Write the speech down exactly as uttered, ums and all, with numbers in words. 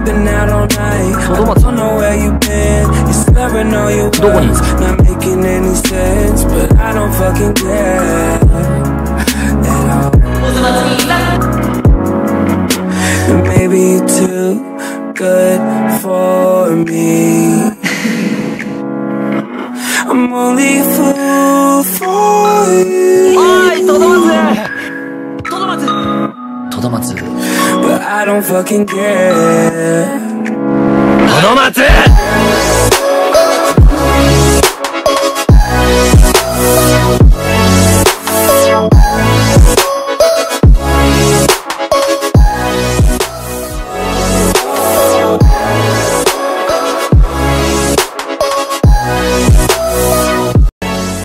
you've been out all night. I don't know where you've been. You're slurring all your words, not making any sense, but I don't fucking care at all. And maybe you're too good for me. I'm only a fool for you. But I don't fucking care.